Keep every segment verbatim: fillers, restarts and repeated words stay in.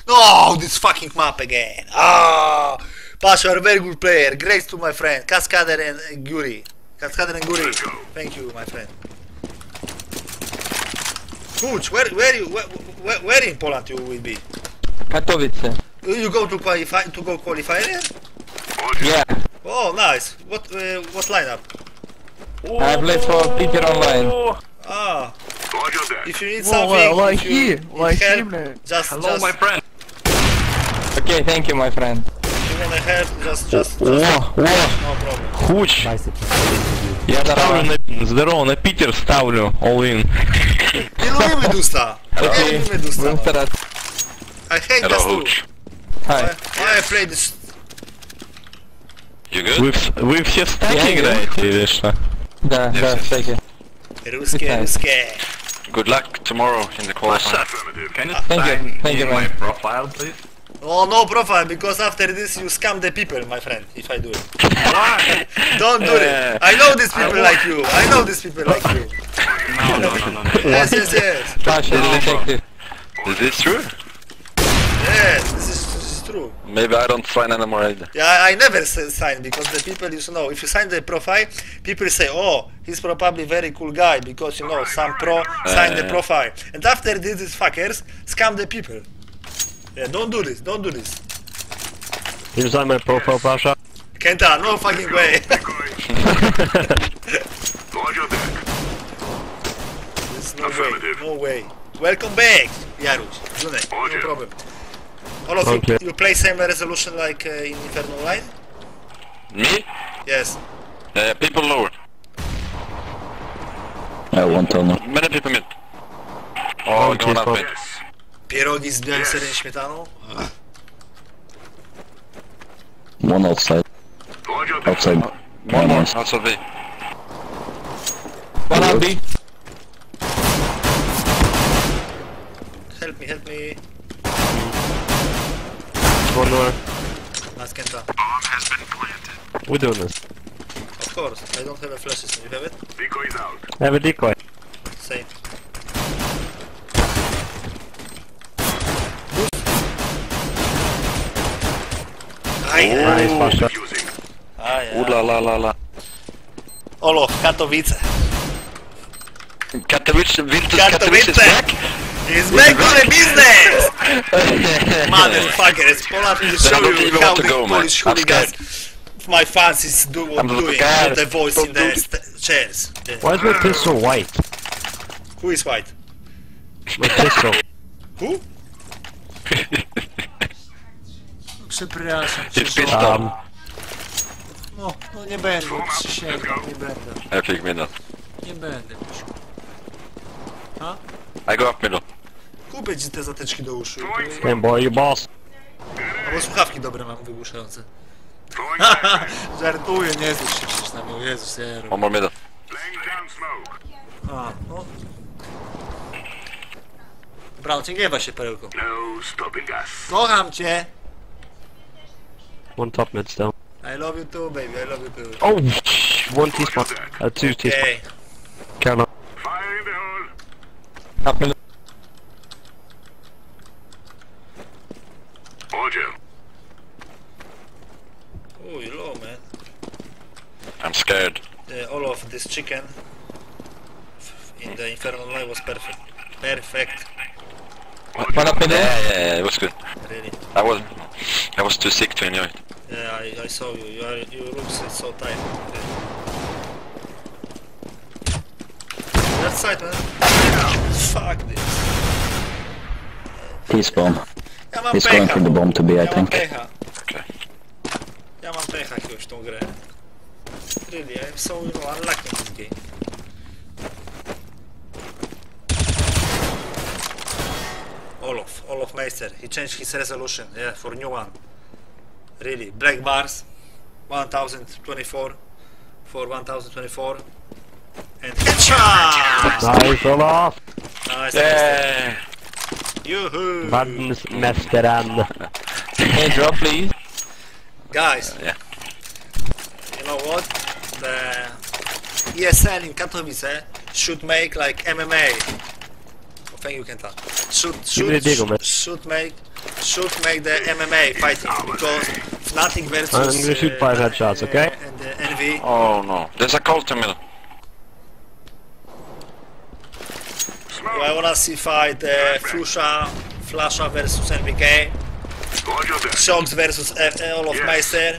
No, this fucking map again. Ah, Pasha, you're a very good player. Grace to my friend, Cascader and uh, Guri. Cascader and Guri. Thank you, my friend. Coach, where, where you, where, where, where in Poland you will be? Katowice. You go to qualify to go qualifier? Yeah. Oh, nice. What uh, what lineup? I played for Peter Online. Ah. If you need Whoa, something, why if you he? need Why help, him, man? just Hello, just my friend. Okay, thank you, my friend. if you wanna help, just just, just О, о, no problem. Хуч. я Ставлю здорово. на... Здорово, на Питер ставлю. All in. Nie lubię Medusa. Nie Окей, lubię Medusa. будем стараться. I hate Hello, this too. Hooch. Hi. Why I play this? You good? Вы, в- вы все в стаке Я играете или что? Да, Yes, да, yes. кстати. Русские, Nice. русские. Good luck tomorrow in the qualifier. Can you Thank you, sign thank you, in my man. profile, please? Oh, no profile, because after this you scam the people, my friend, if I do it. Don't do it. I know these people like you. I know these people like you. No, no, no, no, no. Yes, yes, yes. Паша, детектив. Is this true? Yes, this is, this is true. Maybe I don't sign anymore either. Yeah, I, I never s- sign because the people used to know. If you sign the profile, people say, "Oh, he's probably very cool guy," because you know some pro sign the yeah. profile. And after this, these fuckers scam the people. Yeah, don't do this. Don't do this. You sign my profile, Pasha? Kenta, no fucking way. There's no way. No way. Welcome back, Jaruś. Junek, no problem. All of Okay. you, you play same resolution like uh, in Inferno Online? Me? Yes. Uh, people lower. I won't tell no. Many people mid. Oh, Okay, going up fine. mid. Pierogi z białym serem i śmietaną? One outside. Outside. One more. nice. Also B. One on B. Help me, help me. One more. Nice Kenta. We're doing this. Of course, I don't have a flashes. You have it? Have a decoy. Same. Aj, Nice, Pasha. aj, Ooh la la la la. Olof, Katowice. Katowice, Winter Katowice is Katowice! back. He's back to the business! Motherfuckers, Poland will show I don't you even how want to the go, man. Polish I'm hooligans, my fans is do, I'm doing scared. with the voice in the Don't do st- chairs. Yeah. Why is my pistol white? Who is white? My pistol. Who? Przepraszam It's cię, pissed że- off. Um, No, no nie będę, przysięgam, nie będę. I pick middle. Nie będę, Misiu. I go up middle. Kupię ci te zatyczki do uszu. damn boy, you boss. Albo słuchawki dobre mam wygłuszające. Żartuję, nie złóż się przecież na mnie, Jezus, ja robię. One more middle. A, no. Dobra, cię gniewa się, perełko. Kocham cię! One top mid still. I love you too, baby, I love you too. Oh, one T-spawn. Uh, two T-spawn. Okay. Count up. Up in Oh, you low, man. I'm scared. Uh, all of this chicken in the Infernal Line was perfect. Perfect, One up in Yeah, there. yeah, yeah, it was good. really. I was, I was too sick to enjoy it. Yeah, I, I saw you. You are, your looks is so tight. Okay. Left side, man. Fuck this. T-spawn. Ja mam He's pecha. going for the bomb to be, I Ja mam think. pecha. Okay. Ja mam pecha jakiegoś w tą grę. Really, I'm so, you know, unlucky in this game. Olof, Olof Meister, he changed his resolution, yeah, for new one. Really, black bars, one thousand twenty-four for one thousand twenty-four. And headshot! Nice, Olof! Nice, Yeah. Yoo-hoo! Världsmästaren. Hey, drop please. Guys, Yeah. you know what? The E S L in Katowice should make like M M A. Oh, thank you, Kenta. Should Give me a should dig on it. should make should make the M M A fighting because Fnatic versus I'm gonna shoot five headshots, okay? and uh, Envy. Oh no. There's a cult in middle. I wanna see fight uh, Flusha, Flasha versus N V K, Shox versus F Olof Meister.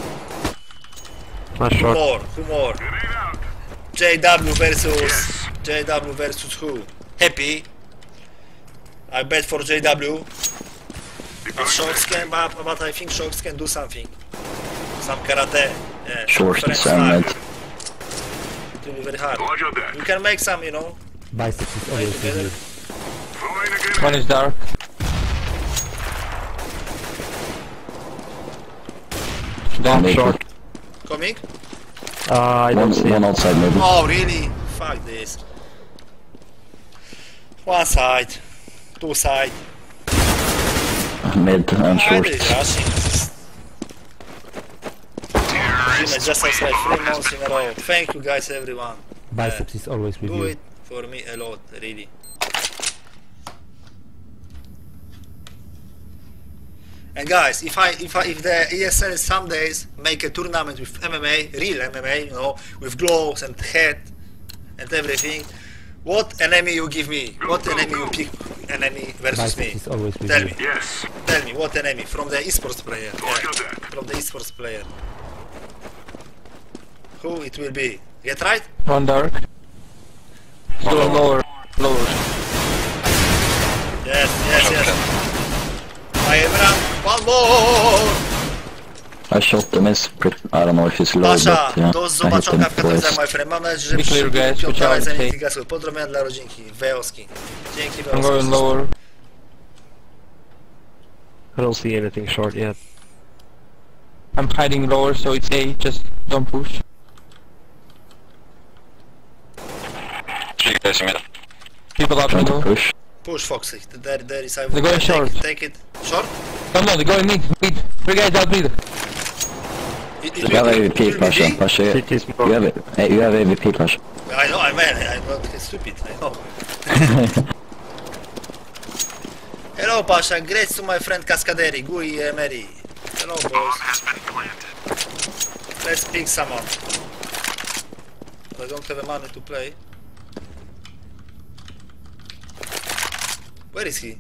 Not Who short. more? Who more? J W versus J W versus who? Happy. I bet for J W. But Shox can, but, but I think Shox can do something. Some karate. Yeah, Short French is and style. mid. It will be very hard. You can make some, you know, Biceps is play always with together. you. One is dark. Down Mid. short. Coming? Uh, I don't One, see one it. outside middle. Oh, really? Fuck this. One side, two side. Mid and I short. did rushing. Just just as like three months in a row. Thank you guys, everyone. Biceps is always with Do you. it for me a lot, really. And guys, if I if I if the E S L some days make a tournament with M M A, real M M A, you know, with gloves and head and everything, what enemy you give me? What enemy you pick? Enemy versus Biceps me? is always with Tell you. me. Yes. Tell me what enemy from the esports player? Yeah. From the esports player. Who it will be? Get right? One dark. Still lower. Lower. Yes, yes, yes. I am run. One more! I shot the miss. Pretty, I don't know if it's low, Pasza, but yeah. do I hit zobaczonka him w katedrze, twice. my friend. Mam nadzieję, że Be clear, guys. piąta Watch out, lecenie take. tych gasów. Pozdrowienia dla rodzinki. Weoski. Dzięki I'm going Weoski. lower. I don't see anything short yet. I'm hiding lower, so it's A. Just don't push. Three guys in middle. People up Trying to middle. push. Push Foxy. There, there is I They're going take, short. Take it. Short? No, no, they're going mid. Mid. Three guys out mid. It, it You have will- A V it P, will be Pasha. D? Pasha, you City is more. have it. Hey, you have A V P, Pasha. I know, I'm man. I'm not stupid. I know. Hello, Pasha. Great to my friend Cascaderi. Gui Emery. Hello, boys. Let's pick someone. I don't have the money to play. Where is he?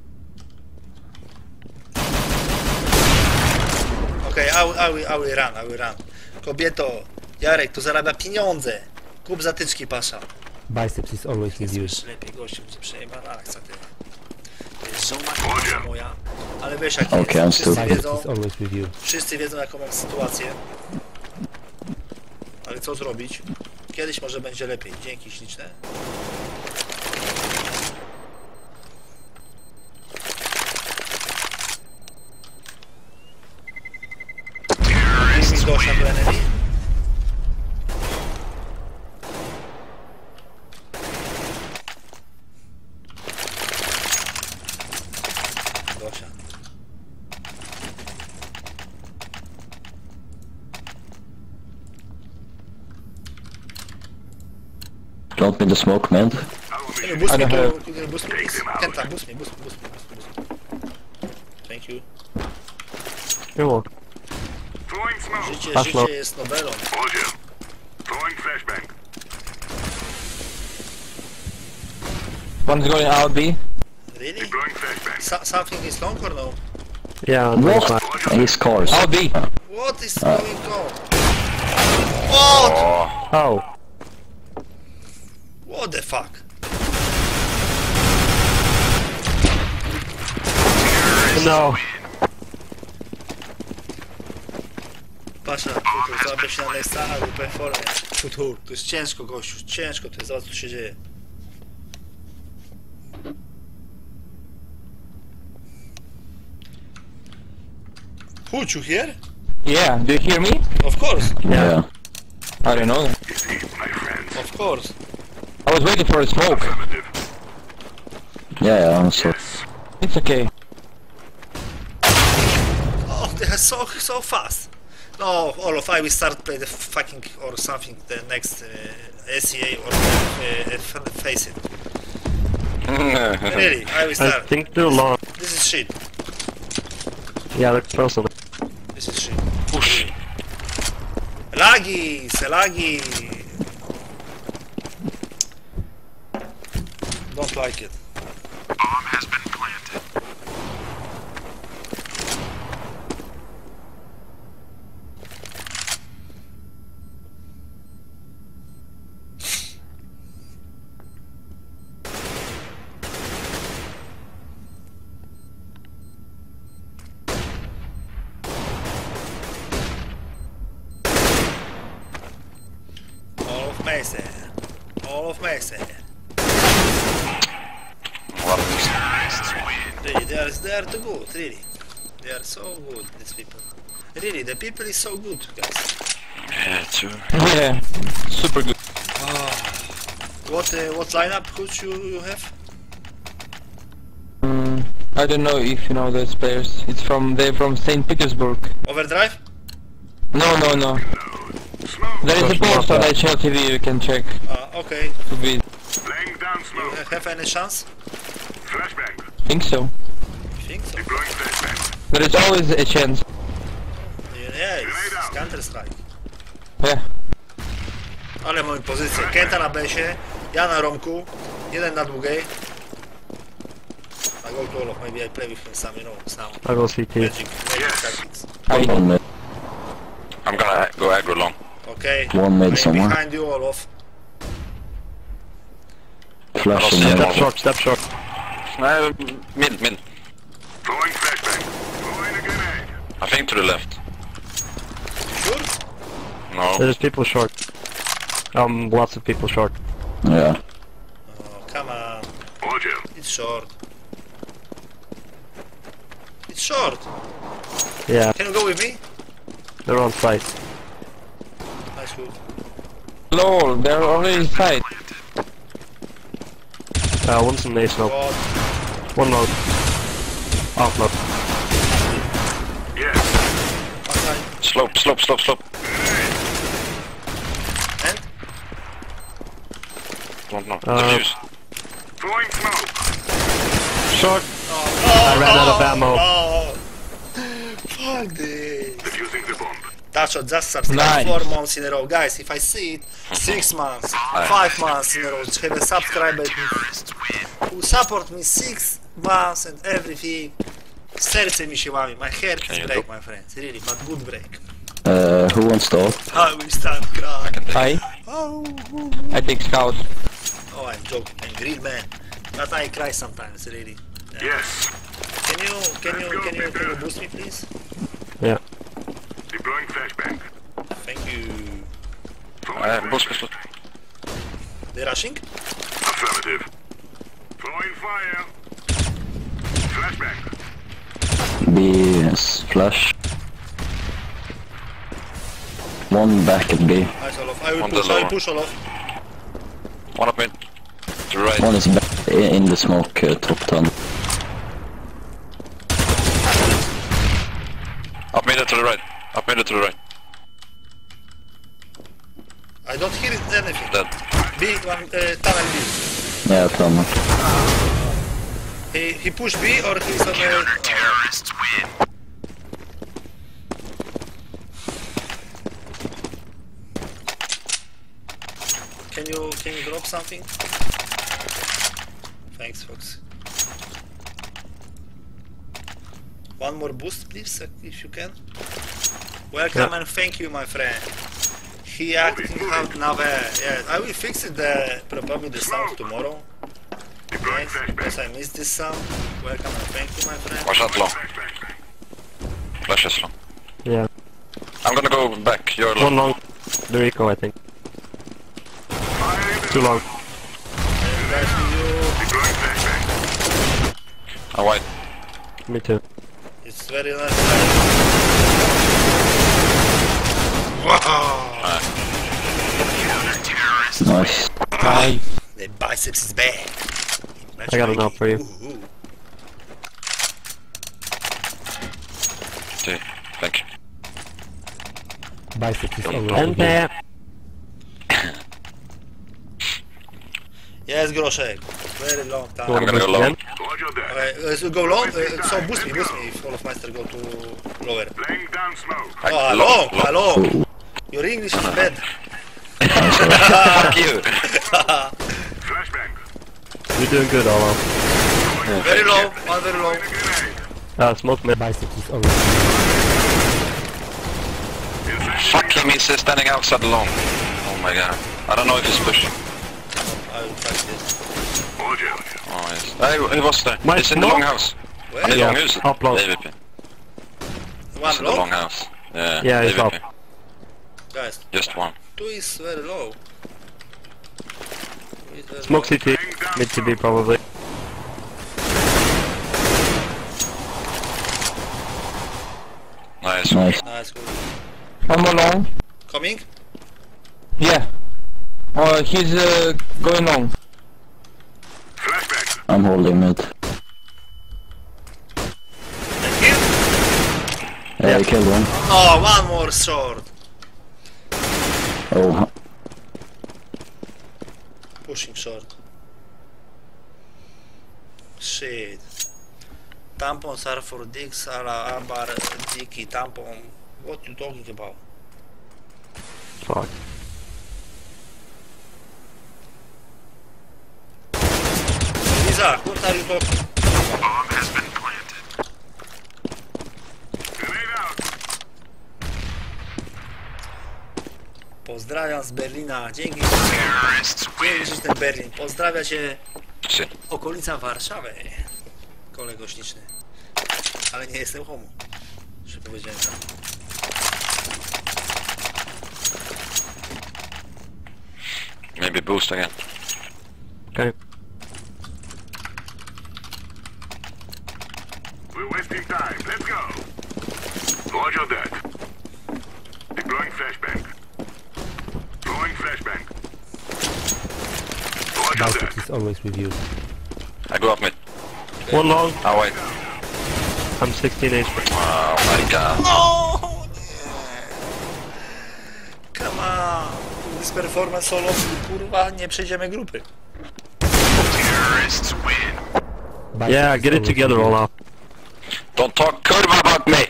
Okay, I will, I will, I will run, I will run. Kobieto, Jarek, to zarabia pieniądze. Kup zatyczki, Pasza. Biceps is always with you. Słysz lepiej, gościu, będzie przejebana akcja, ty. To jest żona kurwa moja. Ale wiesz jak Okay, I'm jest. still- Wszyscy Biceps wiedzą, is always with you. wszyscy wiedzą jaką mam sytuację. Ale co zrobić? Kiedyś może będzie lepiej. Dzięki śliczne. Jest mi doszła do enemy. Dosia. Don't need the smoke, man. Can you boost I me don't to, have- can you boost me please? Kenta, boost me, boost me, boost me, boost me, boost me. Thank you. You're welcome. Życie, Masz życie lo- jest nowelą. One's going out B. Really? So, something is long or no? Yeah, no, it's not. What? He scores. Out B. What is going on? What? Oh, What the fuck? no. Pasza, tu, tu złapie się na miejsca, albo performie. Tu, tu, to jest ciężko, gościu, ciężko, to jest, zobacz co się dzieje. Who, you hear? Yeah, do you hear me? Of course, Yeah. I don't know that. of course. I was waiting for a smoke. Yeah, yeah, I'm so. It's okay. Oh, they are so, so fast. No, Olof, I will start play the fucking, or something, the next uh, S E A or uh, uh, Face It. Really, I will I start. think too long. This is shit. Yeah, they're close on it. This is shit. Push. Laggy! Se laggy! Don't like it. All of Mesa. All of Mesa. One missed. Really, they are, they are too good, really. They are so good, these people. Really, the people is so good, guys. Yeah, too. Yeah, super good. What uh, what lineup coach you, you have? Mm, I don't know if you know those players. It's from they're from Saint Petersburg. Overdrive? No, no, no. There is a post on H L T V you can check. Uh, okay. To be, Laying down You smoke. ha- have any chance? Flashbang. think so. You think so? Deploying flashbang. There is always a chance. Yeah, it's, it's Counter Strike. Yeah. Ale moją pozycję. Kenta na besie, ja na romku, jeden na długiej. I go to Olof, maybe I play with him some, you know, some I'll go C T. magic, magic tactics. I, One mid. I'm gonna go aggro long. Okay, One mid I'm somewhere. behind you, Olof. Flashing Yeah. mid. Step short, step short. Uh, mid, mid. Throwing flashbang. Throwing a grenade. I think to the left. Sure? No. There's people short. Um, lots of people short. Yeah. Oh, come on. Roger. It's short. It's short. Yeah, Can you go with me? they're on site. Nice shoot. lol, they're already inside. Uh, one's in ace now. God. One load. Off load. Yes. One side. Slope, slope, slope, slope. And? Don't know. Uh, Defuse. Throwing smoke. Short. Oh, I ran out of ammo. Oh, fuck this. Defusing the bomb. Tacho, just subscribe Nice. four months in a row. Guys, if I see it, six months, five months in a row, have a subscriber who support me six months and everything. Serce mi się łamie. My heart is you break, do? my friends. Really, but good break. Uh, who wants to ult? I will start crying. I, Oh, I take scout. oh, I'm joking. I'm real man. But I cry sometimes, really. Yeah. Yes. Can you, can you, can you, can you boost me, please? Yeah. Deploying flashbang. Thank you. Throwing Uh, flashbang. boost, boost, boost. They rushing? Affirmative. Throwing fire. Flashbang. B is flash. One back at B. Nice, Olof. I will On the push, I will lower. push, Olof. One up mid. To the right. One is back i- in the smoke, uh, top tunnel. Up mid to the right. Up mid to the right. I don't hear anything. Dead. B, one, uh, tunnel B. Yeah, tunnel. He, he pushed B or he's on the... Oh, can you, can you drop something? Thanks, Fox. One more boost, please, uh, if you can. Welcome and thank you, my friend. He acting out now. Yeah, I will fix it. The probably the sound tomorrow. Deploying Yes, flashbang. because I missed this sound. Welcome and thank you, my friend. Watch out long. Flashbang. Flash is long. Yeah. I'm gonna go back. You're One long. long. The Rico, I think. Fire in the Too long. Guys, you, Deploying flashbang. A white. Me too. it's very nice. Wow! Nice. I, The biceps is back. I got an up for you. Ooh, ooh. See. Thank you. Biceps is And always there. Yes, Groszek. Very long time. I'm gonna go low. Again? Roger that. Okay, uh, so go low. Uh, so boost me, boost me if Olof Meister go to lower. Laying down smoke. I- Oh, long, hello, long. hello. Your English is bad. Fuck you. Flashbang. You're doing good, Olaf. Very low, one very low. Grenade. Uh, smoke mid. Biceps is always Fuck him, he's uh, standing outside alone. Oh my god. I don't know if he's pushing. I will try this. Roger. Oh, yes. Hey, he was there. My He's in the smoke? long house. Where? Han är i Ja, långhuset. upload. A V P. One He's in the long low? house. Yeah, Yeah, he's A V P. up. Guys, Just one. two is very low. Two is very Smoke low. C T. Mid to B probably. Nice. Nice. Nice, good. One more long. Coming? Yeah. Uh, he's uh, going long. Flashbang. I'm holding mid. Thank you. Yeah, I killed one. Oh, one more short. Oh, Pushing short. Shit. Tampons are for dicks, are are dicky tampon. What you talking about? Fuck. Lisa, what are you talking? Bomb has been planted. Grenade out. Pozdrawiam z Berlina. Dzięki. Terrorists Dzięki, że ten Berlin. Pozdrawia cię Shit. okolica Warszawy. Kolego śliczny. Ale nie jestem homo. Że powiedziałem tak. Maybe boost again. Okay. We're wasting time. Let's go. Roger that. Deploying flashbang. Throwing flashbang. Roger that. biceps is always with you. I go up mid. One long. Oh wait. I'm sixteen H P. Oh my god. No! Come on! This performance solo, kurwa, nie przejdziemy grupy. Terrorists win. Biceps Yeah, is get it always together, with you. Olaf. Don't talk kurva about me.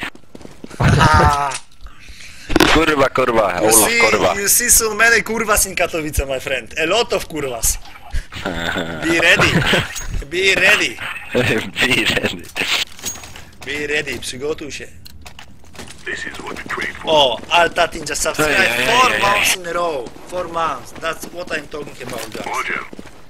Kurva, kurva. You Olaf, see, kurva. you see so many kurvas in Katowice, my friend. A lot of kurvas. Be ready. Be ready. Be ready. Be ready. Przygotuj się. This is what we trained for. Oh, Alta Ninja subscribe Yeah, yeah, yeah, four yeah, yeah. months in a row. Four months. That's what I'm talking about, guys. Roger.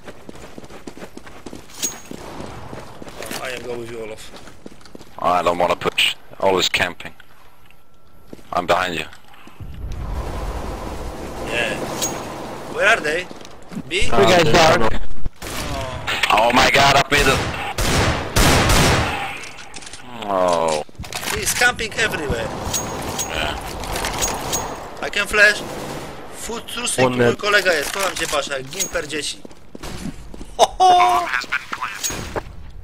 Oh, I am going with you, Olof. I don't wanna push. Always camping. I'm behind you. Yeah. Where are they? B? You guys there's dark. tunnel. Oh my god, up middle. Oh. He's camping everywhere. Yeah. I can flash. Food trusty, One mój net. kolega jest. Kocham cię, Pasza, jak gimper dzieci. Ho, ho! Has been planted.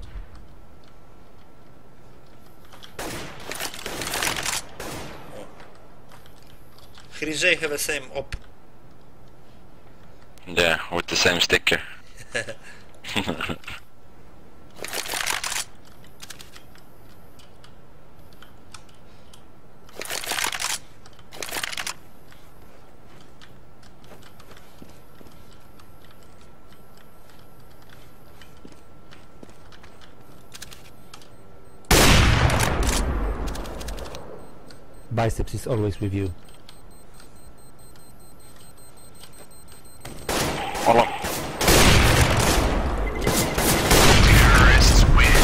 Hriżej have the same op. Yeah, with the same sticker. Biceps is always with you. Hold on. Terrorists win.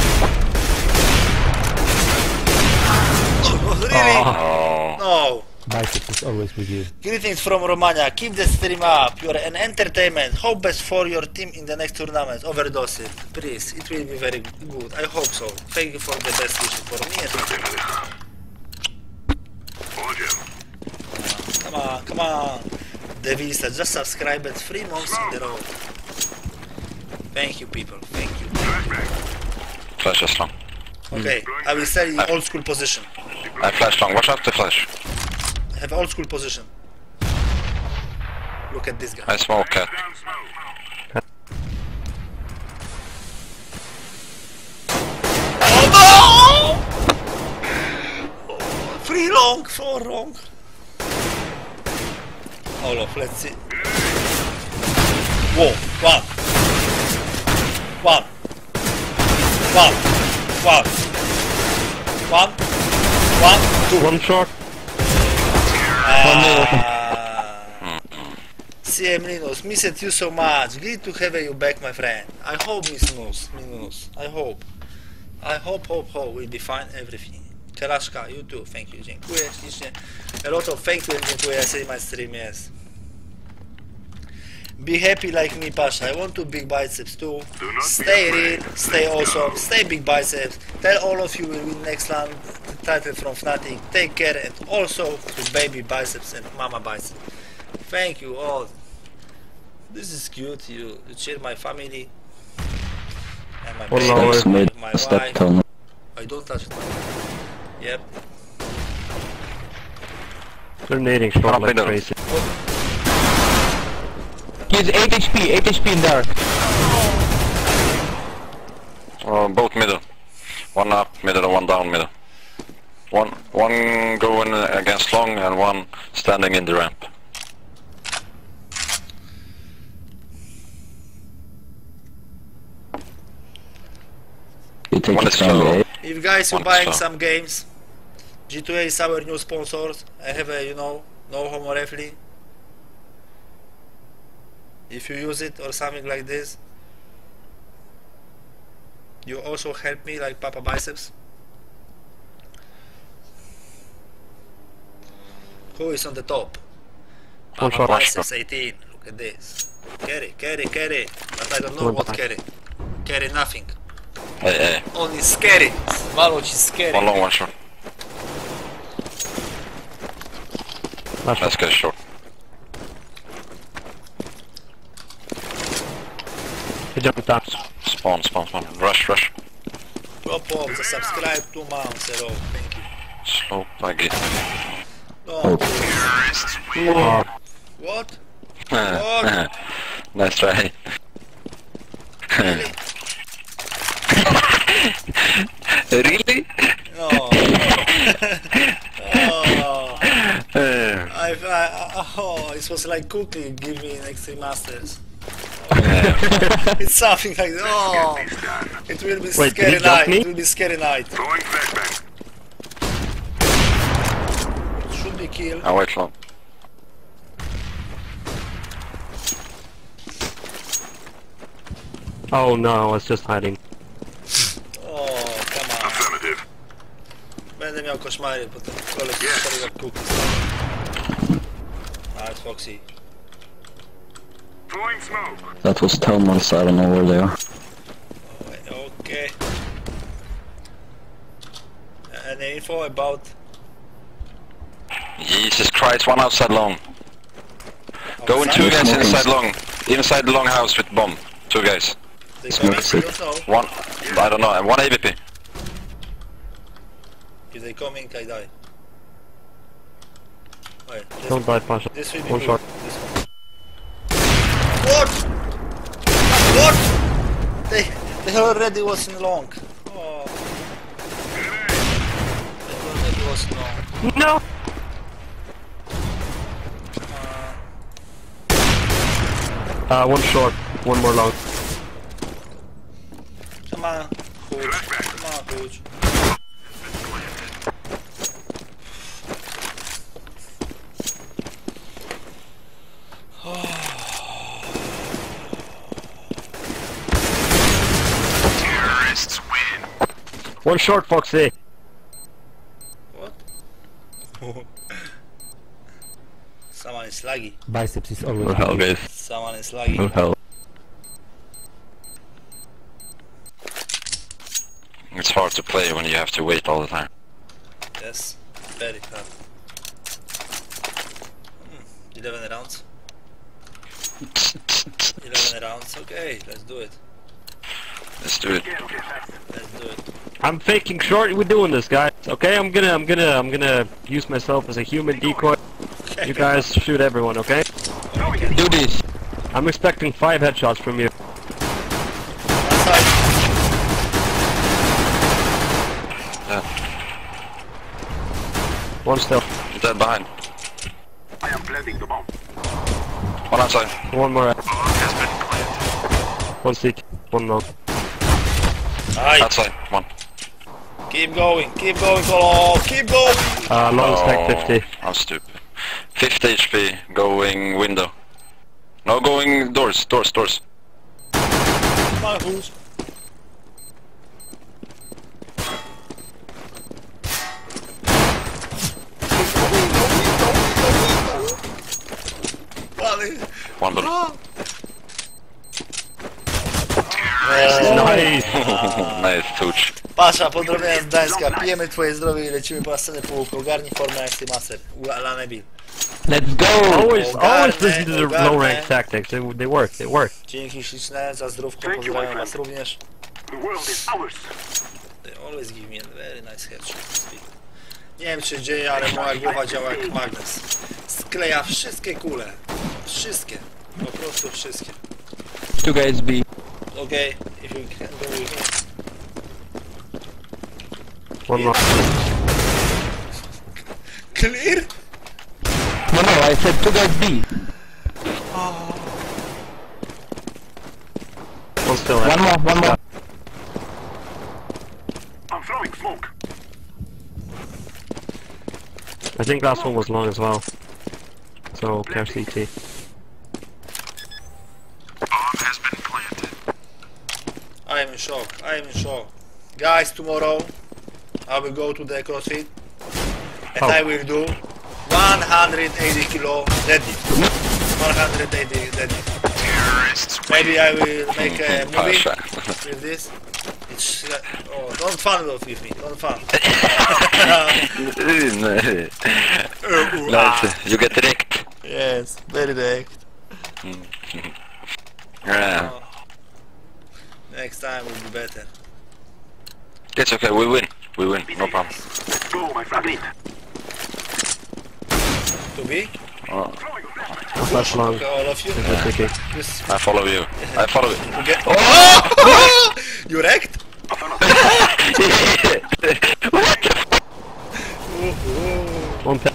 Oh, really? Oh. No. Biceps is always with you. Greetings from Romania. Keep the stream up. You're an entertainment. Hope best for your team in the next tournament. Overdose it. Please. It will be very good. I hope so. Thank you for the best wishes for me and my team. Roger. Come on, come on. Devisa, just subscribe at three months in a row. Thank you, people. Thank you. Flashbang. Flash is long. Okay, I will stay in old school position. I flash long. Watch out the flash. Have old school position. Look at this guy. I smoke cat. Down smoke. four wrong. Olof, let's see. Whoa, one. One. One. One. One. One. Two. One short. Ah. C M Linus, missed you so much. Glad to have you back, my friend. I hope, Miss Linus. Linus. I hope. I hope, hope, hope we'll be fine, everything. Teraszka, you too. Thank you, dziękuję ślicznie. A lot of thank you and dziękuję, I say my stream, yes. Be happy like me, Pasha. I want to big biceps too. Stay real, stay awesome, stay big biceps. Tell all of you will win next land title from Fnatic. Take care and also to baby biceps and mama biceps. Thank you all. This is cute. You, you cheer my family and my One baby, lower. my, Mid my step wife. tunnel. I don't touch it. Yep. They're nading short Probably like not. crazy. He's eight H P, eight H P in there. Oh, both middle. One up middle and one down middle. One one going against long and one standing in the ramp. You take One it is from slow. the If guys One are buying star. some games, G two A is our new sponsors. I have a, you know, no homo referee. If you use it or something like this, you also help me like Papa Biceps. Who is on the top? One Papa shot. Biceps eighteen. Look at this. Carry, carry, carry. But I don't know One what behind. carry. Carry nothing. Hey, hey. Only scary. Valoc is scary. One long, one short. Last Let's get short. He jumped down. Spawn, spawn, spawn. Rush, rush. Drop off the subscribe two months ago. Thank you. Slow buggy. No. Terrorists win. Oh, What? Nice try. Really? Really? No. oh. Uh, I, I, oh, it was like Cookie give me an Extreme Masters. yeah. It's something like that. Oh, This done. it will be Wait, did scary he jump night. me? It will be scary night. Throwing flashbang. Should be killed. I wait long. oh no, I was just hiding. Oh, come on. Affirmative. Będę miał koszmary, bo ten koleś Yes. strzelił jak Cookie. Alright, Foxy. Throwing smoke. That was tunnels, I don't know where they are. Okay. Any info about Jesus Christ, one outside long. Go in two outside? guys Smoking. inside long. Inside the long house with bomb. Two guys. They coming? Smoke We sick. don't know. One, I don't know, and one A V P. If they coming, I die. Wait, this, Don't die, Pasha. this will be One good. shot. This one. What? What? They, they already was in long. Oh. They already was in long. No! Uh, one short, one more long. Come on, Hooch. Flashbang. Come on, Hooch. Terrorists win. One short, Foxy. What? Someone is laggy. Biceps is always Oh hell, with you. guys. Someone is Oh laggy. hell. It's hard to play when you have to wait all the time. Yes, very hard. Hmm, eleven rounds. eleven rounds, okay, let's do it. Let's do it. Let's do it. I'm faking short. We're doing this, guys. Okay, I'm gonna, I'm gonna, I'm gonna use myself as a human decoy. You guys shoot everyone, okay? Do this. I'm expecting five headshots from you. Outside. One still. dead behind. I am planting the bomb. One outside. One more. Bomb has been planted. One C T. One long. Aye. Outside. One. Keep going, keep going, Colo, keep going! Uh, long stack fifty. I'm stupid. fifty H P, going window. No, going doors, doors, doors. Come on, fools. One door. Nice! Nice touch. Pasza, pozdrowienia z Gdańska, pijemy twoje zdrowie i lecimy po scenę połówkę. Ogarnij formę jak ty master. Ulala Bill. Let's go! Always, always Ogarnę, listen to the ogarnę. low rank tactics. They, they work. They work. Dzięki śliczne za zdrówko, pozdrawiam was również. The world is ours. They always give me a very nice headshot. Nie wiem czy się dzieje, ale moja głowa działa jak magnes. Skleja wszystkie kule. Wszystkie. Po prostu wszystkie. Two guys B. Okej, okay, if you can go with me. One more. Clear? No, no, I said two guys B. One still One left. more, one more. I'm throwing smoke. I think last one was long as well. So, catch C T. Bomb has been planted. I am in shock, I am in shock. Guys, tomorrow I will go to the CrossFit and Oh. I will do one hundred eighty kilo deadlift. one hundred eighty deadlift. Terrorists win. Maybe I will make a movie Pasha. with this. It's like, oh, don't fun with me, don't fun. Nice. You get wrecked. Yes, very direct. Yeah. Next time will be better. It's okay, we win. We win, no problem. Let's go, my friend. To be? Oh, Flash long. Okay, all of you. That's okay. Just I follow you. I follow you. you get. Oh! You wrecked? One tap.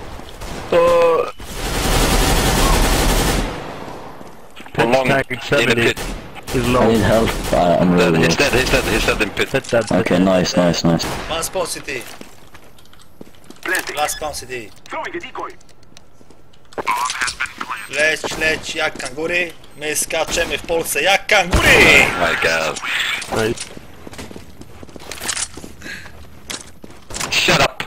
One long Tag in the seventy. pit. He's I low. need help. I, I'm Dead. really He's low. dead, he's dead, he's dead in pit. Hit that. Okay, nice, nice, nice. One spawn city. Planting. Last spawn city. Throwing a decoy. Bomb has been planted. Leć, leć jak kangury. My skaczemy w Polsce jak kangury! Oh my god. Nice. Shut up!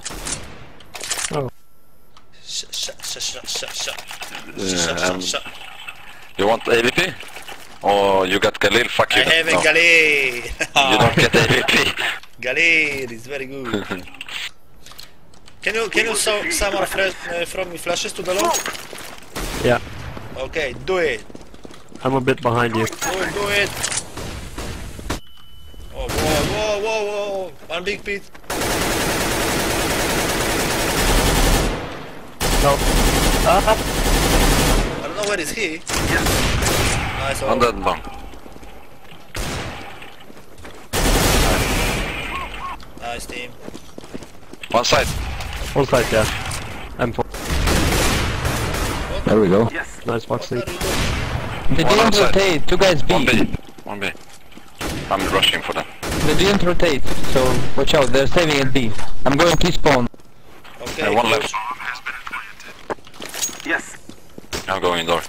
Sh- sh- sh- sh- sh- sh- Yeah, um, sh- sh- You want A V P? Or you got Galil? Fuck I you. have a No, Galir! you don't get A V P. Galir is very good. Can you can you show some more fresh, uh, from me flashes to the low? Yeah. Okay, do it. I'm a bit behind you. Do it, do it. Oh, whoa, whoa, whoa, whoa. One big pit. No. I don't know where is he. Nice On one. that bomb. Nice team. One side. One side, yeah. I'm four. There we go. Yes. Nice box What lead. are you doing? They One didn't outside. rotate. Two guys One B. B. One B. I'm rushing for them. They didn't rotate, so watch out. They're saving at B. I'm going to spawn. Okay, Uh, one push. left. Bomb has been planted. Yes. I'm going dark.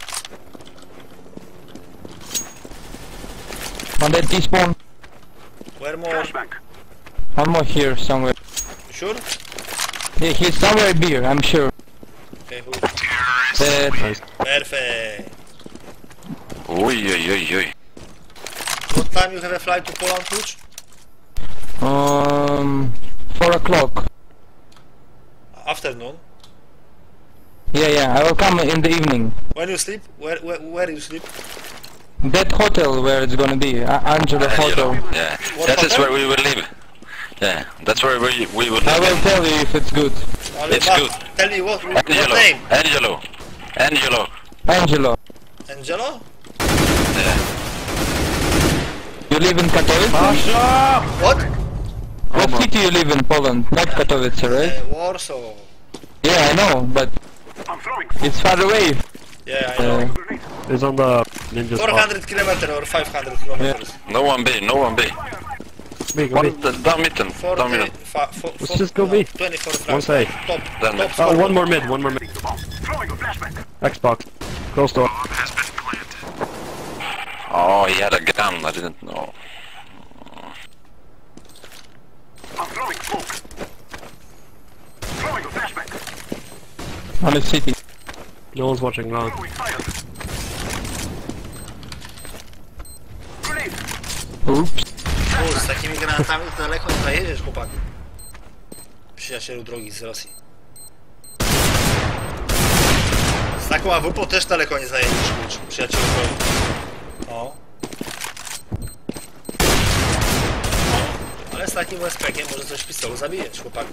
One dead B spawn. Where more? Flashbang. One more here somewhere. You sure? Yeah, he's somewhere B, I'm sure. Okay, who? Terrorists Dead. win. Nice. Perfect. Oi, oi, oi, oi. What time you have a flight to Poland, Puch? Um, four o'clock. Afternoon. Yeah, yeah. I will come in the evening. When you sleep? Where where where you sleep? That hotel where it's gonna be, uh, Angela Hotel. Yeah. What That is hotel? where we will live. Yeah. That's where we, we will I live. will tell you if it's good. It's But good. Tell me what what Angelo. name? Angelo. Angelo. Angelo, Angelo? Yeah. you live in Katowice? What? What city you live in Poland? Not Katowice, right? Uh, Warsaw. Yeah, I know, but I'm throwing it's far away. Yeah, I know. Uh, grenade. He's on the ninja four spot. hundred kilometers or five hundred kilometers. No one B, no one B. Me, go One B. d- down mitten, forty, down mitten. fa- fo- Let's fo- just go no, B. twenty-four One frags. side. Top, Then top mid. score. Oh, one more mid, one more mid. The bomb. Throwing a flashback. Xbox. Close door. Bomb has been planted. Oh, he had a gun, I didn't know. I'm throwing smoke. Throwing a flashback. on the city. No one's watching long. Throwing fire. Grenade. Oops. Kurde, z takimi granatami to daleko nie zajedziesz, chłopaku. Przyjacielu drogi z Rosji. Z taką A W P też daleko nie zajedziesz, kurczę, przyjacielu drogi. O. Ale z takim U S P-kiem może coś w pistolu zabijesz, chłopaku.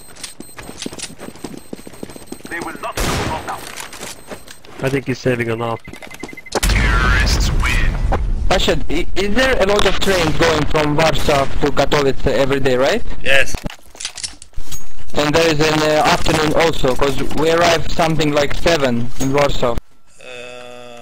They will not know the bomb now. I think he's saving enough. Terrorists win. Rashid, i- is there a lot of trains going from Warsaw to Katowice every day, right? Yes. And there is an uh, afternoon also, because we arrived something like seven in Warsaw. Eee,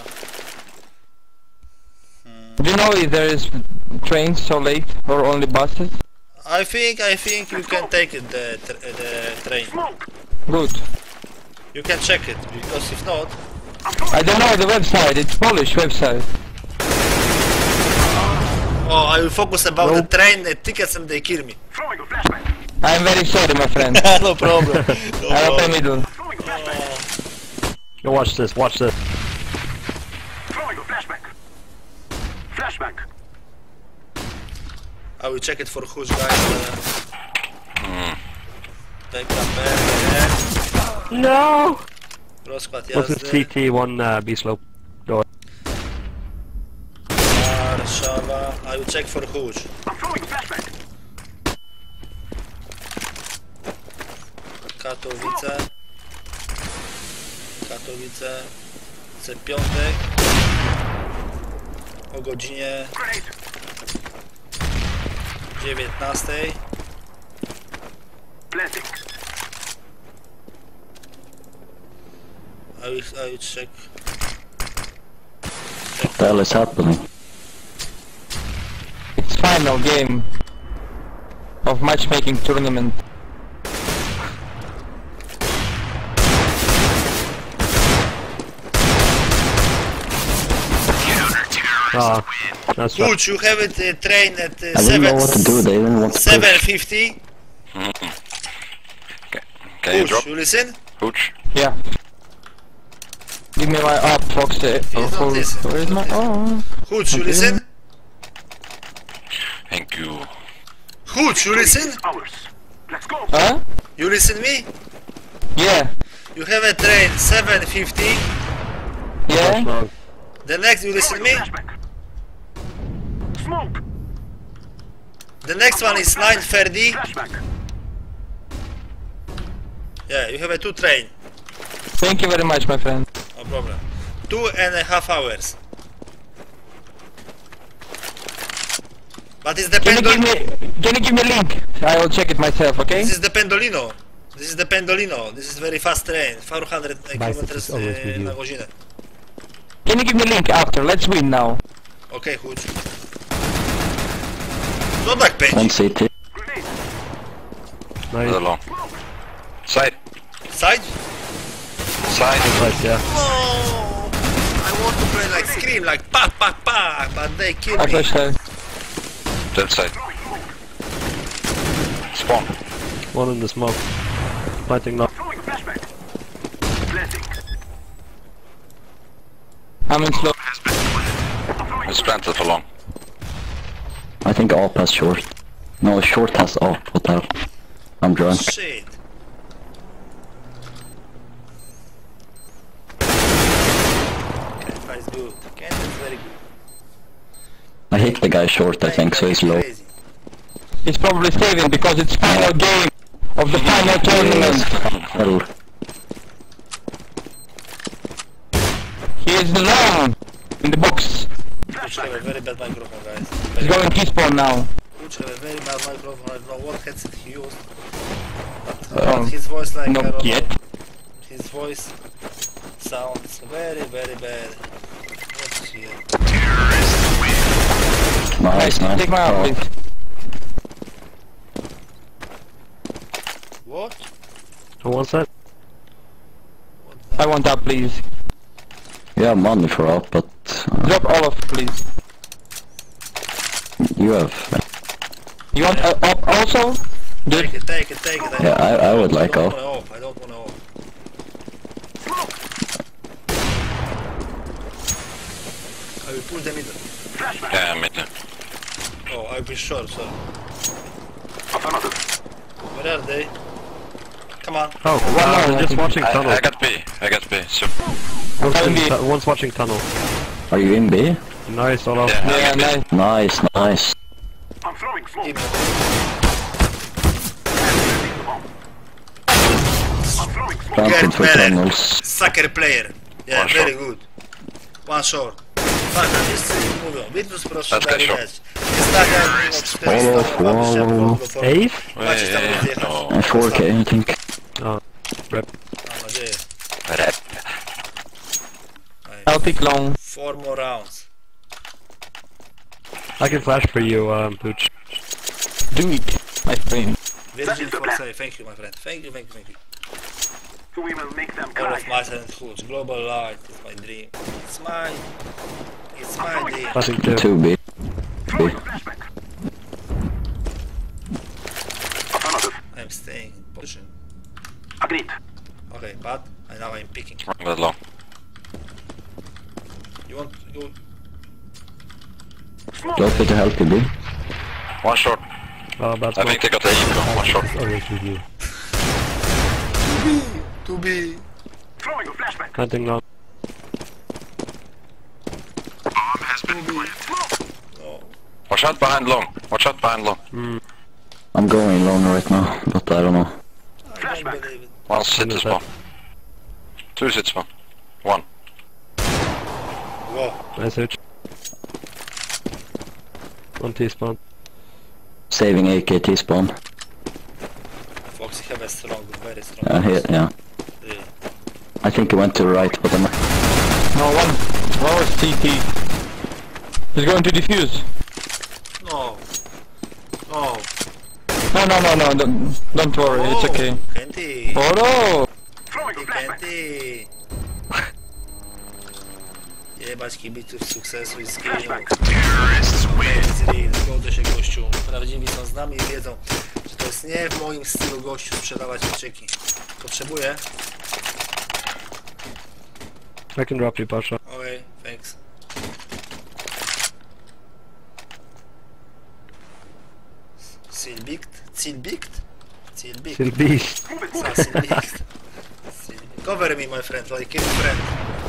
Do you know if there is trains so late or only buses? I think, I think you can take it, the, tr the train. Smoke. Good. You can check it, because if not... I'm throwing. I don't know the website, it's Polish website. Oh, I will focus about the train, the tickets, and they kill me. Throwing a flashback. I'm very sorry, my friend. No problem. No I open problem. middle. Throwing a flashback. Yo, watch this, watch this. Throwing a flashback. Flashback. I will check it for who's guys. Uh, take up there. No! Rozkład What's this T jazdy. T, one uh, B slope door. Warszawa. I will check for who's. I'm throwing a flashback. Katowice. Katowice. C pięć. O godzinie Grenade. dziewiętnastej. Planting. I will, I will check. What the hell is happening? It's final game of matchmaking tournament. Ah, that's right. Huge, you have it uh, train at uh, I didn't know what to do, they didn't want to seven push. fifty. Can you Huge, drop? you listen? Hooch? Yeah. Give me my up, Foxy. He's not listening. Where is my oh? Huge, you listen? Thank you. Huge, you listen? Ours. Let's go. Huh? You listen me? Yeah. You have a train seven fifty. Yeah. Wrong. The next, you listen Throwing me? a flashback. Smoke. The next one is nine thirty. Flashback. Yeah, you have a two train. Thank you very much, my friend. No problem. Two and a half hours. But it's the Can you give Pendolino. me? Can you give me a link? I will check it myself. Okay. This is the Pendolino. This is the Pendolino. This is very fast train. four hundred kilometers is always with uh, you. na godzinę. Can you give me a link after? Let's win now. Okej, okay, Huge. No tak pędzi. One C T. Grenade. Nice. Another long. Side. Side? Side. Nice, yeah. No! I want to play like Scream, like pa pa pa, but they kill I me. flash there. Dead side. Throwing smoke. Spawn. One in the smoke. Planting now. Throwing flashback. Planting. I'm in slow. Has been planted. I'm throwing It's planted for long. I think AWP has short. No, short has AWP, what the hell? I'm drunk. Shit. Kenta is good. Kenta is very good. I hit the guy short, I think, so he's low. Crazy. He's probably saving because it's final game of the final tournament. Hell. He is alone in the box. Huge have a very bad microphone, guys. He's Very going T-spawn now. Huge have a very bad microphone. I don't know what headset he used. But Oh, uh, his voice like I not don't yet. know. voice sounds very, very bad. What's here? Nice, nice. Take my out, Oh, please. What? Who wants that? I want that, please. you have money for up, but uh, Drop all of, please. you have. You want uh, up also? Take Dude, it, take it, take it. Yeah, I, I would I like don't up. wanna off. I don't wanna off. I will pull them in. Yeah, middle. Oh, I'll be short, sorry. Affirmative. Where are they? Come on. Oh, One uh, more, they're I just think. watching I, tunnel. I got B. I got B. So, One's, in Tunnel. tu- one's watching tunnel. Are you in B? Nice, Olaf. yeah, yeah, I got B. nice. Nice, nice. I'm throwing smoke. Give me. I'm throwing smoke. Jumping for better. tunnels. Sucker player. Yeah, One very shot. good. One short. Taka, wszyscy mówią. Virtus Pro That's dali good mecz. Jest taka, mimo czterysta, Wow, mamy się wow. do formy. Eight? Macie tam Yeah, rozjechać. no. Uh, four K, I think. Rep. Mam nadzieję. Rep. I'll pick long. Four more rounds. I can flash for you, um, Pooch. Do it, my friend. Virgin for say, thank you my friend. Thank you, thank you, thank you. We will make them All cry. of my silent hoods. Global light is my dream. It's my... It's my dream. Flashing two. Two B. Throwing flashback. Affirmative. I'm staying in position. Agreed. Okay, but I now I'm picking. That long. You want to go? Smoke. Drop it to help you, B. One short. Oh, bad I smoke. think they got the eco. One short. It's always with you. To be. Throwing a flashback. Planting long. Bomb has been planted. Smoke. No. Watch out behind long. Watch out behind long. I'm going long right now, but I don't know. I Flashback. don't believe it. One sit Minus spawn. Two sit spawn. One. Whoa. Nice hit. One T-spawn. Saving A K T spawn. Foxy have a strong, very strong. Uh, here, yeah. Really. I think he went to the right, but I'm... No, one. One was T T. He's going to defuse. No. No. No, no, no, no, don't, don't worry, it's Oh, okay. Kenty. Oh no! Throwing a flashback. Kenty. Jebać kibiców sukcesu i skillu. Terrorists win. Zgodzę się gościu. Prawdziwi są z nami i wiedzą, że to jest nie w moim stylu gościu sprzedawać mieczyki. Potrzebuję. I can drop you, Pasha. Okej, thanks. Silbikt? Silbikt? Silbikt. Still beast. Ah, Silbikt. Silbikt. Cover me my friend, like a friend.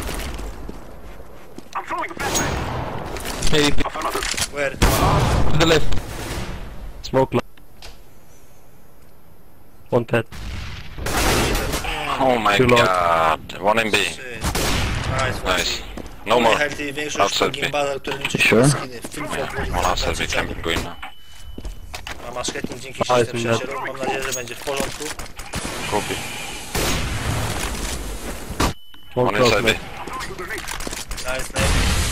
I'm throwing a flashback. Hey, Affirmative. Where? to the left. Smoke long. One pet. Oh my Too long. god. One in B. Shit. Nice, Nice. No more. Jechali większość Outside B. gimbala, które liczy się Sure. na skiny. Flip-flop, One outside B can go in now. A masz hetting dzięki Ale ślicznym to nie- przyjacielowi. Mam nadzieję, że będzie w porządku. Copy. One One close inside B. mid. Nice, nice.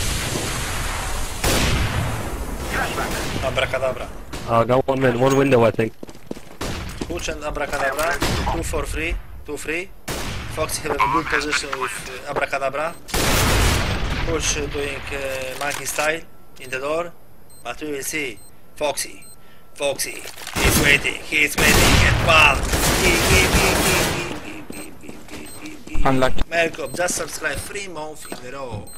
Abracadabra. Uh, got one mid, one window, I think. Push and abracadabra. Two for free. Two free. Foxy have a good position with uh, abracadabra. Push uh, doing uh, monkey style in the door. But we will see. Foxy. Foxy. He's waiting. He's waiting. Get one. He, he, he, he, he, he, he, he, he, he. Unlucky. Malcolm, just subscribe three months in a row.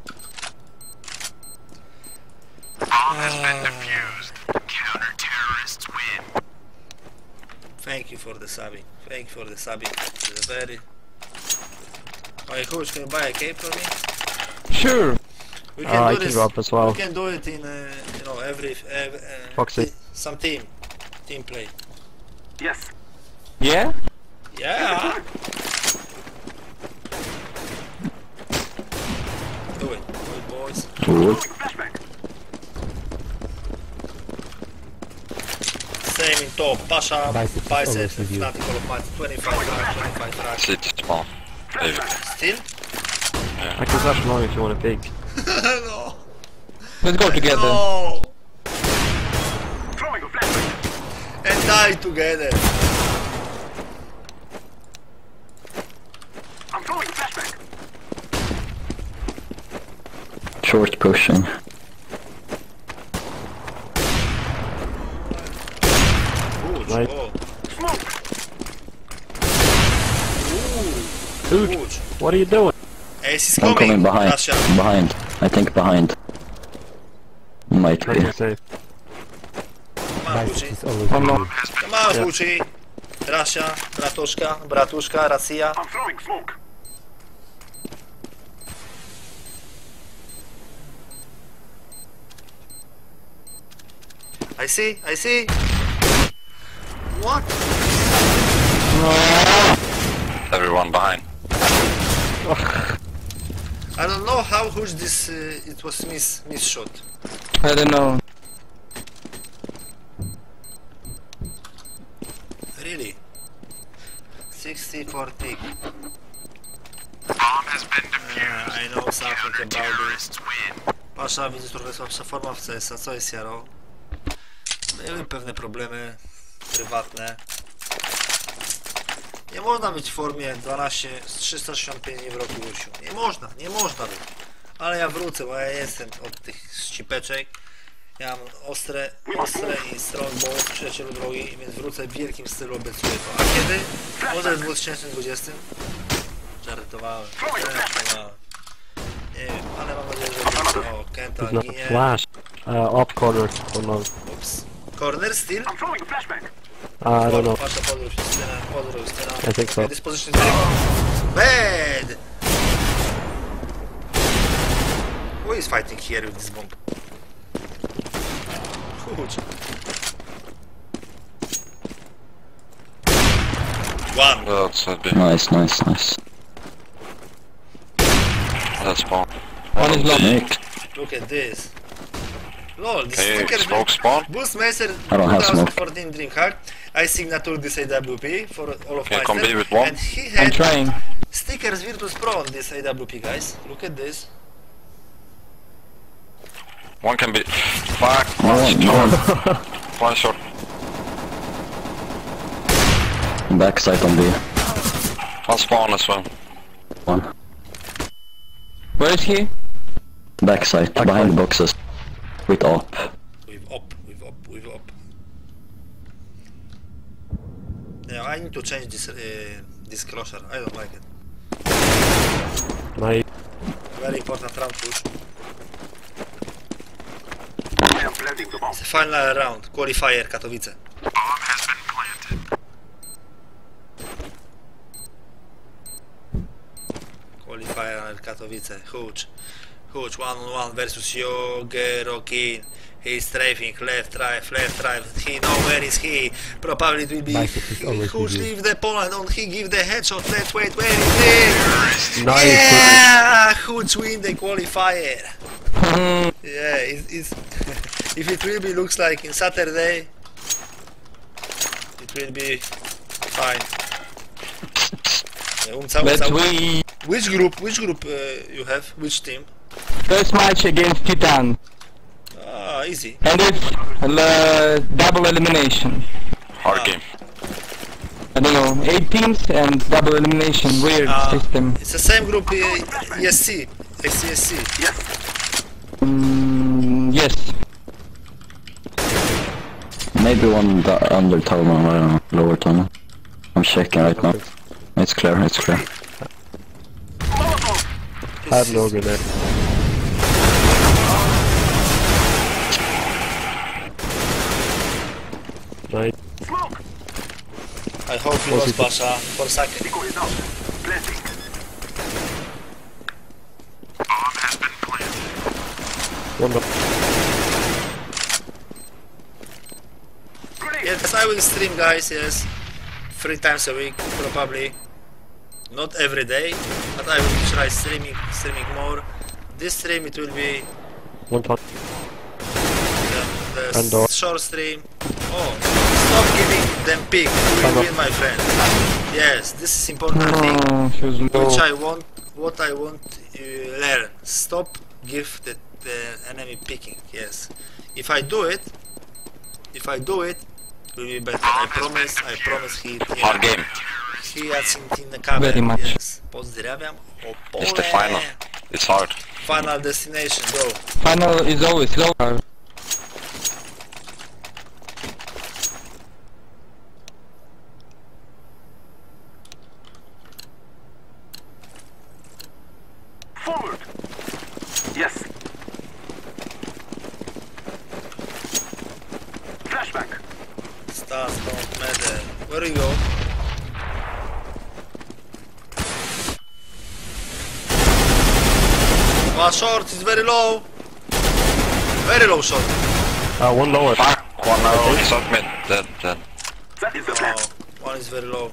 Bomb has been defused. Counter-terrorists win. Thank you for the subbing. Thank you for the subbing. It's a very... Okay, coach, can you buy a cape for me? Sure. We Uh, I do can this. drop as well. We can do it in, uh, you know, every, every uh, Foxy. t- some team, team play. Yes. Yeah? Yeah. Do it, do it, boys. Good. Flashback. Same in top. Pasha, Biceps is biceps, always with you. Fnatic, all of my twenty-five racks, twenty-five racks. Sit spawn. David. Still? I can flash long if you want to peek. No. Let's go together. No. Throwing a flashbang. And die together. I'm throwing a flashbang. Short pushing. Huge. Right. Oh. Smoke. Dude, Huge. what are you doing? Ace is I'm coming. coming behind. Russia. Behind. I think behind. Might Trying be. to save. Come on, Bicep Fuji. is always Oh with no. you. Come on, Fuji. Russia, bratuszka, bratuszka, Rosja. I'm throwing smoke. I see, I see. What? Everyone behind. I don't know how huge this uh, it was miss miss shot. I don't know. Really? sixty-four tick. Bomb has been Yeah, I know something about this. Terrorists win. Pasza, widzę trochę słabsza forma w C S a, co jest Jaro? Miałem pewne problemy prywatne. Nie można być w formie dwanaście z trzysta sześćdziesiąt pięć dni w roku, Jusiu. Nie można, nie można być. Ale ja wrócę, bo ja jestem od tych ścipeczek. Ja mam ostre, ostre i strong balls, przyjacielu drogi, więc wrócę w wielkim stylu, obiecuję to. A kiedy? Może w dwa tysiące dwudziestym? Żartowałem, żartowałem. Nie wiem, ale mam nadzieję, że o, Kenta It's not a ginie. flash. Uh, off corner. Oh no. Ups. Corner still? I'm throwing a flashbang. Uh, I don't know. Pasza, podróż, Justyna, podróż, Justyna. I think so. Disposition very bad! Who is fighting here with this bomb? Huge. One. That's a bit. Nice, nice, nice. That's bomb. One is low. Nick. Look at this. Lol, this Can you sticker smoke spawn? Boostmaster I don't have twenty smoke. fourteen DreamHack. I signature this A W P for all of Can you my come stuff. be with one? And he I'm had trying. stickers Virtus Pro on this A W P, guys. Look at this. One can be. Fuck. No One one, no short. one. One short. Backside on B. One spawn as well. One. Where is he? Backside. Behind the boxes. With up. With up, with up, with up. Yeah, I need to change this uh, this crusher. I don't like it. Nice. Very important round push. I am planting the bomb. It's the final round. Qualifier Katowice. Bomb has been planted. Qualifier Katowice. Huge. Huge. One on one versus Jogerokin. He's strafing left, right, left, right. He know where is he. Probably it will be Bicep is always Huge with you. leave the opponent. Don't he give the headshot? Let's wait. Where is he? Nice. Yeah! Huge win the qualifier. Yeah, it's, it's if it will be looks like in Saturday, it will be fine. Yeah, Umca, Let's Umca, win. which group? Which group uh, you have? Which team? First match against Titan. Ah, easy. And it's uh, double elimination. Hard Ah. game. I don't know, eight teams and double elimination. Weird Ah, system. It's the same group, uh, E S C, S C S C. Mm, yes. Maybe one da- under tunnel, I don't know. Lower tunnel. I'm checking right now. It's clear, it's clear. I have no grenade. Nice. Smoke. I hope you lost Basha for a second. Decoy is out. Planting. Bomb has been planted. One more. Grenade. Yes, I will stream, guys. Yes, three times a week, probably. Not every day, but I will try streaming, streaming more. This stream it will be One top. the, the And, uh, short stream. Oh, stop giving them pig. You will Come on. win, my friend. Yes, this is important thing. No, he was Which low. I want, what I want to learn. Stop, give the, the enemy picking. Yes, if I do it, if I do it, it will be better. I promise. I promise. He, Hard game. He has in the camera. Very much. Yes. Pozdrawiam. Opole. It's the final. It's hard. Final destination. Go. Final is always lower. Forward. Yes. Flashback. Stars don't matter. Where do you go? One short is very low. Very low short. Uh, one lower. Fuck, one now. He's up mid. Dead, dead. That is the plan. Oh, one is very low.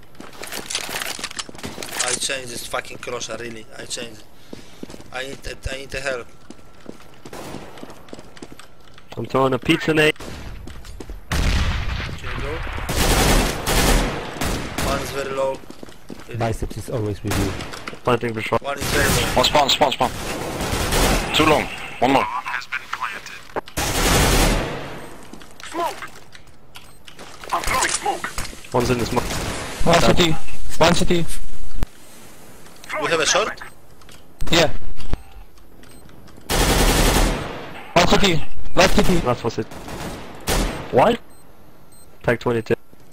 I changed this fucking crusher, really. I changed it. I need it, I need the help. I'm throwing a pizza nade. Can you go? One is very low. Biceps is always with you. Planting for short. One is very low. One spawn, spawn, spawn. Too long. One more. Has been planted. Smoke. I'm throwing smoke. One's in the smoke. One city. One city. We have a short? Yeah. One city. Last city. That's what's it. What? Tag twenty-two.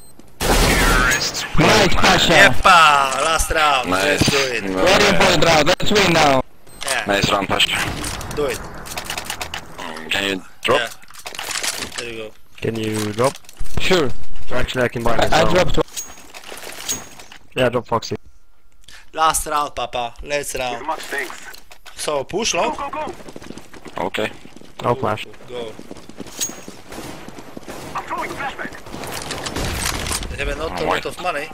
Nice, Pasha. Yepa! Last round. Nice. Let's do it. Very important round. Let's win now. Yeah, Nice round, Pasha. do it. Can you drop? Yeah. There you go. Can you drop? Sure. Actually, I can buy I, I myself. dropped one. Yeah, drop Foxy. Last round, Papa. Let's round. Much thanks. So, push Go, long. go, go. Okay. I'll flash. Go. I'm throwing flashback. They have a not a Oh, lot wait. of money.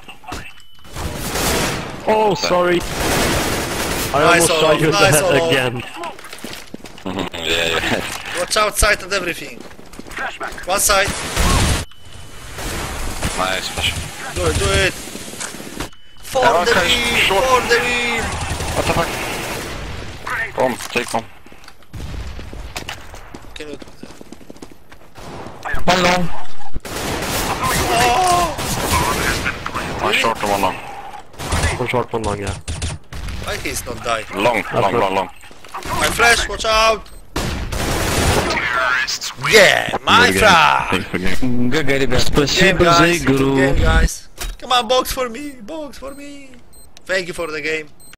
Oh, sorry. I Nice almost shot Olof, you in the nice head Olof. again. yeah, yeah. Watch outside and everything. Flashback. One side. Nice, Pasha. Do it, do it. For Yeah, the okay, win! short. For the win! What the fuck? Bomb, take bomb. Can you... One long. Oh! One short and one long. One short, one long, yeah. Why he's not die? Long, long, long, long. My flash, watch out! Yeah, my friend! Good, good, good. Game, guys. Good game, guys. Come on, box for me, box for me. Thank you for the game.